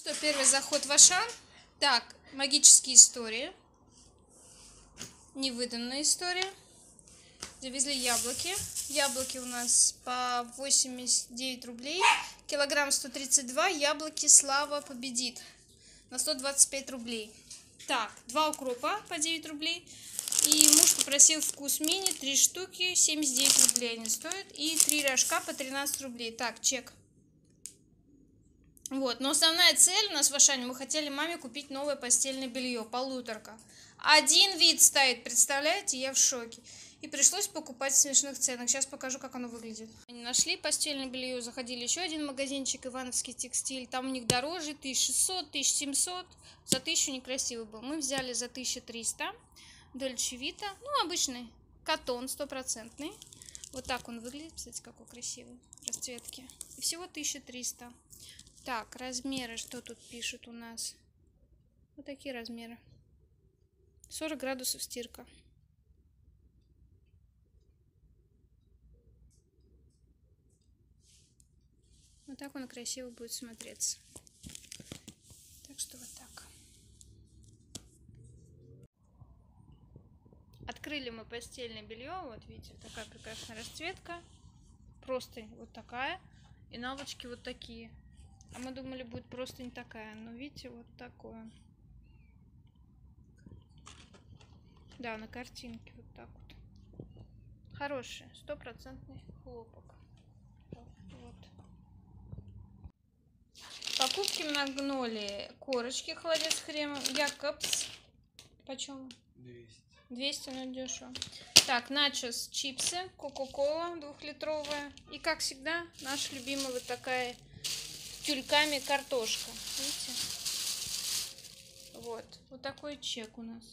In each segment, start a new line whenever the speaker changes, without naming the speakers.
Что, первый заход в Ашан. Так, магические истории. Невыданная история. Завезли яблоки. Яблоки у нас по 89 рублей. Килограмм 132. Яблоки Слава победит. На 125 рублей. Так, 2 укропа по 9 рублей. И муж попросил вкус мини, 3 штуки, 79 рублей они стоят. И 3 рожка по 13 рублей. Так, чек. Вот, но основная цель у нас в Ашане, мы хотели маме купить новое постельное белье, полуторка. Один вид стоит, представляете, я в шоке. И пришлось покупать в смешных ценах. Сейчас покажу, как оно выглядит. Они нашли постельное белье, заходили еще один магазинчик, Ивановский текстиль. Там у них дороже, 1600, 1700. За 1000 некрасивый был. Мы взяли за 1300. Дольче Вита, ну обычный катон, 100%. Вот так он выглядит, кстати, какой красивый, расцветки. И всего 1300. Так, размеры, что тут пишут у нас? Вот такие размеры. 40 градусов стирка. Вот так он красиво будет смотреться. Так что вот так. Открыли мы постельное белье. Вот видите, такая прекрасная расцветка. Простынь вот такая. И наволочки вот такие. А мы думали, будет просто не такая. Но видите, вот такое. Да, на картинке вот так вот. Хороший, 100% хлопок. Вот. Покупки Магнолии. Корочки холодец с хреном. Якобс. Почем? 200, ну дешево. Так, начос, чипсы, кока-кола 2-литровая. И как всегда, наша любимая вот такая с тюльками картошка. Видите? Вот. Вот такой чек у нас.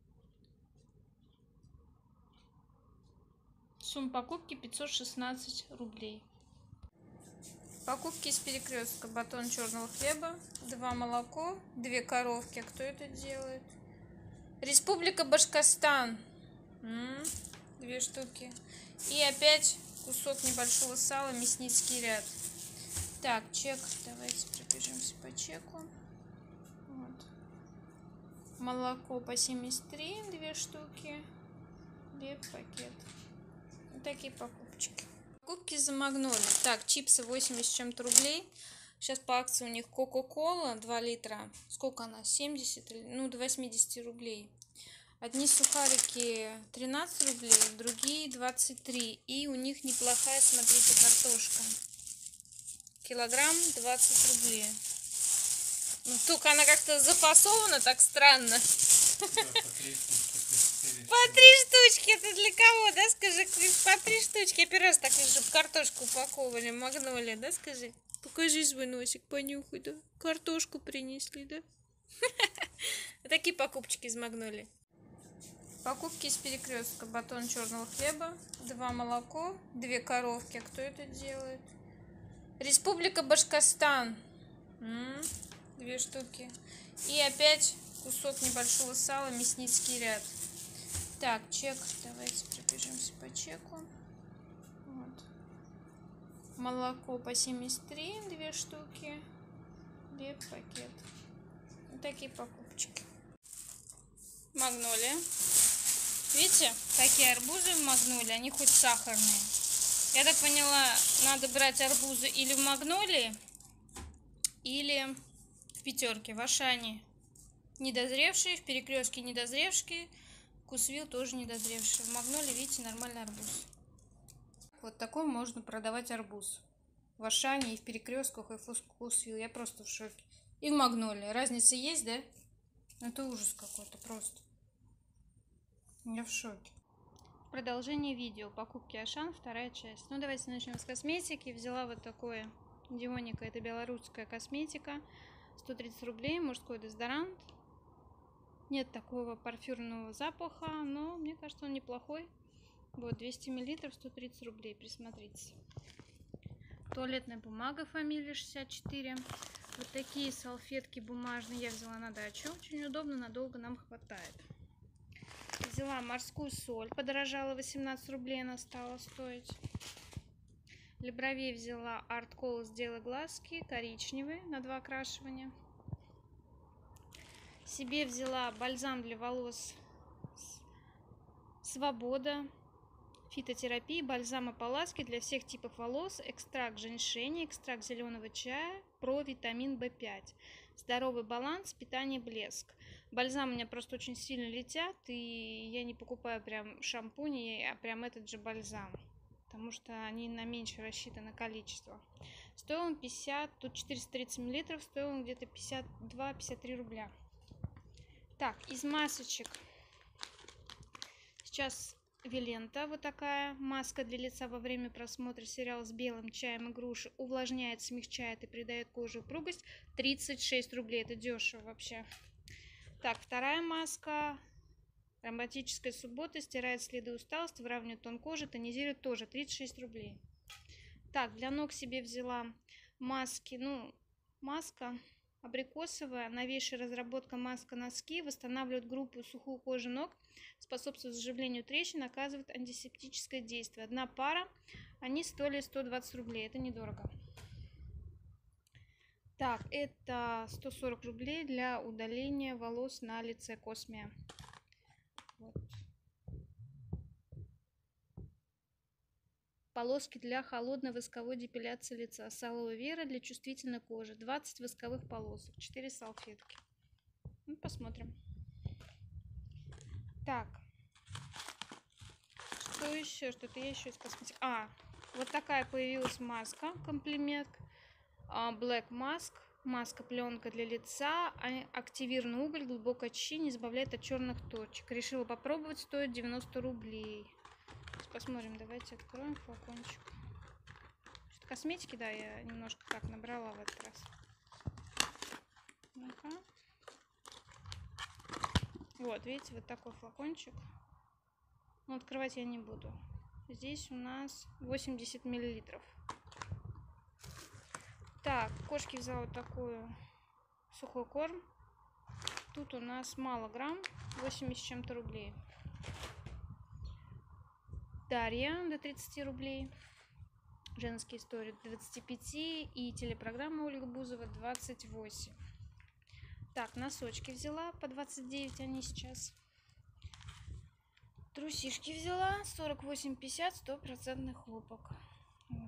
Сумма покупки 516 рублей. Покупки из Перекрестка. Батон черного хлеба, 2 молоко, 2 коровки. А кто это делает? Республика Башкортостан. 2 штуки. И опять кусок небольшого сала, мясницкий ряд. Так, чек. Давайте пробежимся по чеку. Вот. Молоко по 73, 2 штуки. Хлеб, пакет. Вот такие покупочки. Покупки за Магнолию. Так, чипсы 80 с чем-то рублей. Сейчас по акции у них кока-кола 2 литра. Сколько она? 70? Ну, до 80 рублей. Одни сухарики 13 рублей, другие 23. И у них неплохая, смотрите, картошка. Килограмм 20 рублей. Ну, только она как-то запасована так странно. По 3 штучки. Это для кого, да, скажи? По 3 штучки. Я первый раз так вижу, чтобы картошку упаковывали. Магнолия, да, скажи? Покажи свой носик, понюхай, да? Картошку принесли, да? Такие покупочки из Магнолии. Покупки из Перекрестка. Батон черного хлеба, 2 молоко, 2 коровки. А кто это делает? Республика Башкортостан. 2 штуки. И опять кусок небольшого сала, мясницкий ряд. Так, чек. Давайте пробежимся по чеку. Вот. Молоко по 73, 2 штуки. Хлеб, пакет. Вот такие покупочки. Магнолия. Видите, какие арбузы в Магнолии? Они хоть сахарные. Я так поняла, надо брать арбузы или в Магнолии, или в Пятерке, в Ашане. Недозревшие, в Перекрестке недозревшие, Вкусвилл тоже недозревший. В Магнолии, видите, нормальный арбуз. Вот такой можно продавать арбуз. В Ашане и в Перекрестках, и в Вкусвилл. Я просто в шоке. И в Магнолии. Разница есть, да? Это ужас какой-то просто. Я в шоке. Продолжение видео. Покупки Ашан, 2-я часть. Ну, давайте начнем с косметики. Взяла вот такое Дионика. Это белорусская косметика. 130 рублей. Мужской дезодорант. Нет такого парфюмного запаха, но мне кажется, он неплохой. Вот, 200 мл, 130 рублей. Присмотритесь. Туалетная бумага, фамилия 64. Вот такие салфетки бумажные я взяла на дачу. Очень удобно, надолго нам хватает. Взяла морскую соль, подорожала, 18 рублей она стала стоить. Для бровей взяла Art Color, сделай глазки, коричневые, на 2 окрашивания. Себе взяла бальзам для волос Свобода. Фитотерапия, бальзам ополаски для всех типов волос, экстракт женьшеня, экстракт зеленого чая, про витамин В5. Здоровый баланс, питание, блеск. Бальзам у меня просто очень сильно летят, и я не покупаю прям шампуни, а прям этот же бальзам, потому что они на меньше рассчитано количество. Стоил он 50, тут 430 мл, стоил он где-то 52-53 рубля. Так, из масочек. Сейчас Вилента, вот такая маска для лица во время просмотра сериала с белым чаем и груши, увлажняет, смягчает и придает коже упругость. 36 рублей, это дешево вообще. Так, вторая маска. Романтическая суббота, стирает следы усталости, выравнивает тон кожи, тонизирует, тоже 36 рублей. Так, для ног себе взяла маски, маска абрикосовая, новейшая разработка маска носки, восстанавливает группу сухую кожу ног, способствует заживлению трещин, оказывает антисептическое действие. Одна пара, они стоили 120 рублей, это недорого. Так, это 140 рублей для удаления волос на лице, Космия. Вот. Полоски для холодной восковой депиляции лица с алоэ вера для чувствительной кожи. 20 восковых полосок, 4 салфетки. Ну, посмотрим. Так, что еще? Что-то я еще из косметики. Вот такая появилась маска, комплимент. Black Mask. Маска пленка для лица, активированный уголь, глубокое очищение, избавляет от черных точек. Решила попробовать, стоит 90 рублей. Посмотрим, давайте откроем флакончик. Что-то косметики, да, я немножко так набрала в этот раз. Ну-ка. Вот, видите, вот такой флакончик. Но открывать я не буду. Здесь у нас 80 миллилитров. Так, кошке взяла вот такую сухой корм. Тут у нас мало грамм, 80 с чем-то рублей. Дарья до 30 рублей. Женские истории до 25. И телепрограмма Ольга Бузова 28. Так, носочки взяла по 29 они сейчас. Трусишки взяла 48,50, 100% хлопок. Вот.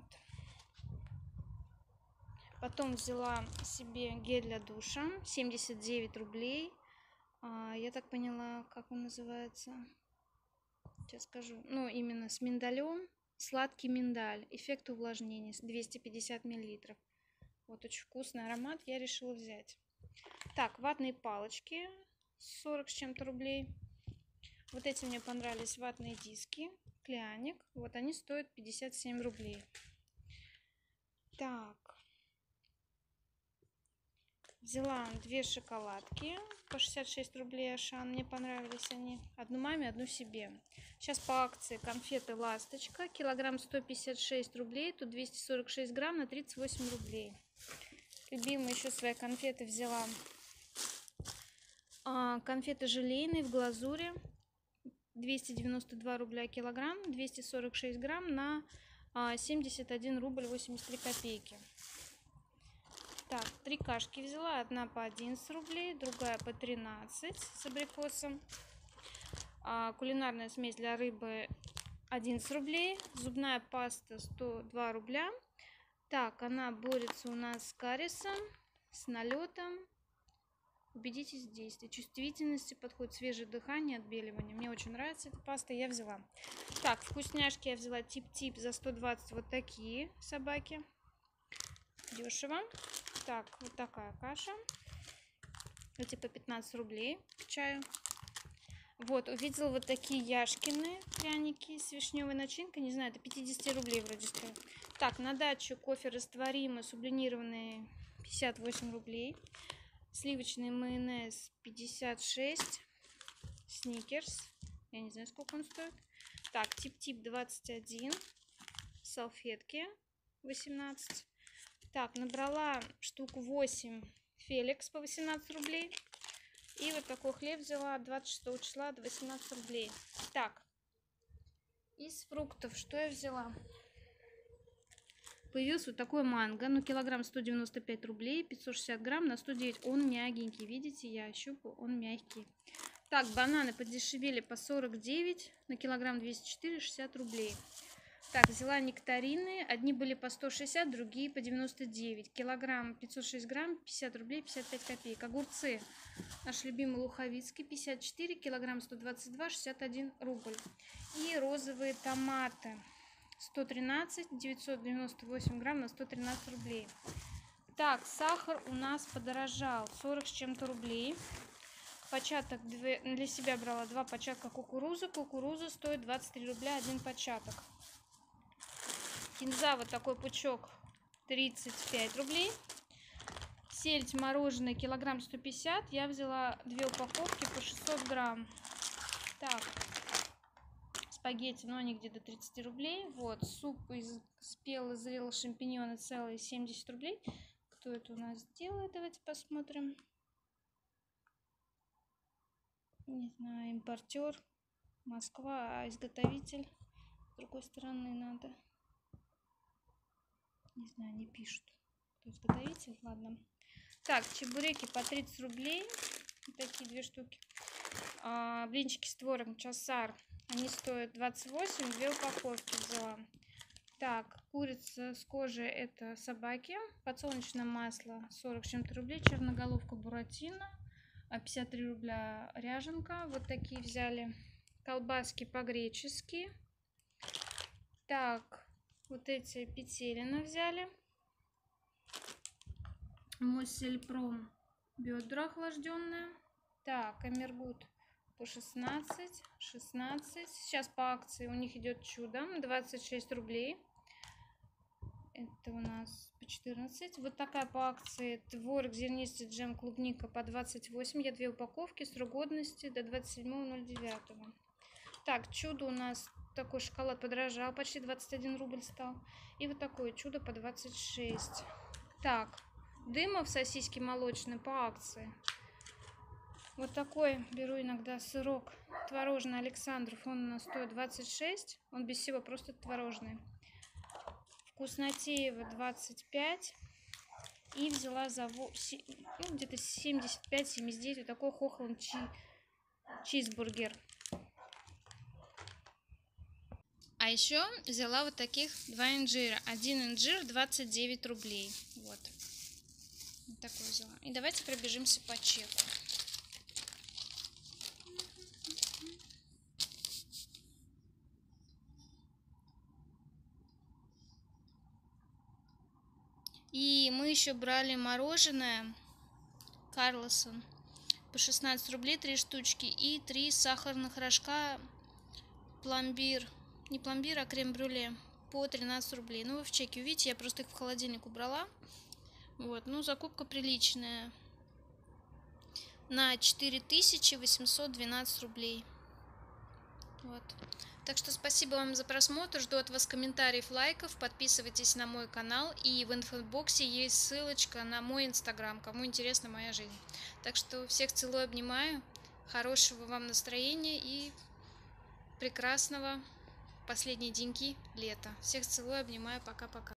Потом взяла себе гель для душа 79 рублей. Я так поняла, как он называется. Сейчас скажу. Ну, именно с миндалем. Сладкий миндаль. Эффект увлажнения. 250 миллилитров. Вот очень вкусный аромат. Я решила взять. Так, ватные палочки. 40 с чем-то рублей. Вот эти мне понравились ватные диски. Кляник. Вот они стоят 57 рублей. Так. Взяла 2 шоколадки по 66 рублей Ашан. Мне понравились они. Одну маме, одну себе. Сейчас по акции конфеты Ласточка. Килограмм 156 рублей. Тут 246 грамм на 38 рублей. Любимые еще свои конфеты взяла. Конфеты желейные в глазури. 292 рубля килограмм. 246 грамм на 71 рубль 83 копейки. Так, 3 кашки взяла. Одна по 11 рублей, другая по 13 с абрикосом. Кулинарная смесь для рыбы 11 рублей. Зубная паста 102 рубля. Так, она борется у нас с кариесом, с налетом. Убедитесь в действии. Чувствительности, подходит свежее дыхание, отбеливание. Мне очень нравится эта паста, я взяла. Так, вкусняшки я взяла тип-тип за 120. Вот такие собаки. Дешево. Так, вот такая каша. Эти по 15 рублей к чаю. Вот, увидела вот такие Яшкины пряники с вишневой начинкой. Не знаю, это 50 рублей вроде стоит. Так, на дачу кофе растворимый, сублимированный 58 рублей. Сливочный майонез 56. Сникерс. Я не знаю, сколько он стоит. Так, тип-тип 21. Салфетки 18. Так, набрала штук 8 Феликс по 18 рублей. И вот такой хлеб взяла 26 числа до 18 рублей. Так, из фруктов что я взяла? Появился вот такой манго, ну, килограмм 195 рублей, 560 грамм на 109. Он мягенький, видите, я щупаю, он мягкий. Так, бананы подешевели по 49, на килограмм 204, 60 рублей. Так, взяла нектарины, одни были по 160, другие по 99. Килограмм 506 грамм, 50 рублей, 55 копеек. Огурцы, наш любимый луховицкий, 54, килограмм 122, 61 рубль. И розовые томаты, 113, 998 грамм на 113 рублей. Так, сахар у нас подорожал, 40 с чем-то рублей. Початок для себя брала 2 початка кукурузы. Кукуруза стоит 23 рубля 1 початок. Кинза, вот такой пучок, 35 рублей. Сельдь мороженое, килограмм 150. Я взяла 2 упаковки по 600 грамм. Так, спагетти, но они где-то 30 рублей. Вот, суп из спелых зрелых шампиньоны целые 70 рублей. Кто это у нас делает? Давайте посмотрим. Не знаю, импортер Москва, а изготовитель с другой стороны надо. Не знаю, не пишут, кто изготовитель. Ладно. Так, чебуреки по 30 рублей. Вот такие 2 штуки. Блинчики с творогом Часар. Они стоят 28, 2 упаковки взяла. Так, курица с кожей, это собаки. Подсолнечное масло 40 с чем-то рублей. Черноголовка буратино 53 рубля ряженка. Вот такие взяли. Колбаски по-гречески. Так, вот эти петелины взяли. Моссельпром бедра охлажденные. Так, Амергут по 16, 16. Сейчас по акции у них идет чудо, 26 рублей. Это у нас по 14. Вот такая по акции творог зернистый джем клубника по 28. Я 2 упаковки, срок годности до 27.09. Так, чудо у нас, такой шоколад подорожал, почти 21 рубль стал. И вот такое чудо по 26. Так, Дымов сосиски молочные по акции. Вот такой беру иногда сырок творожный Александров. Он у нас стоит 26. Он без всего, просто творожный. Вкуснотеево 25. И взяла за где-то 75-79 вот такой Хохланд чизбургер. А еще взяла вот таких 2 инжира. Один инжир 29 рублей. Вот. Вот такой взяла. И давайте пробежимся по чеку. И мы еще брали мороженое Карлсон по 16 рублей 3 штучки. И 3 сахарных рожка пломбир. Не пломбир, а крем-брюле по 13 рублей. Ну, вы в чеке увидите, я просто их в холодильник убрала. Вот, ну, закупка приличная. На 4812 рублей. Вот. Так что спасибо вам за просмотр. Жду от вас комментариев, лайков. Подписывайтесь на мой канал. И в инфобоксе есть ссылочка на мой инстаграм, кому интересна моя жизнь. Так что всех целую, обнимаю. Хорошего вам настроения и прекрасного последние деньки лета. Всех целую, обнимаю. Пока-пока.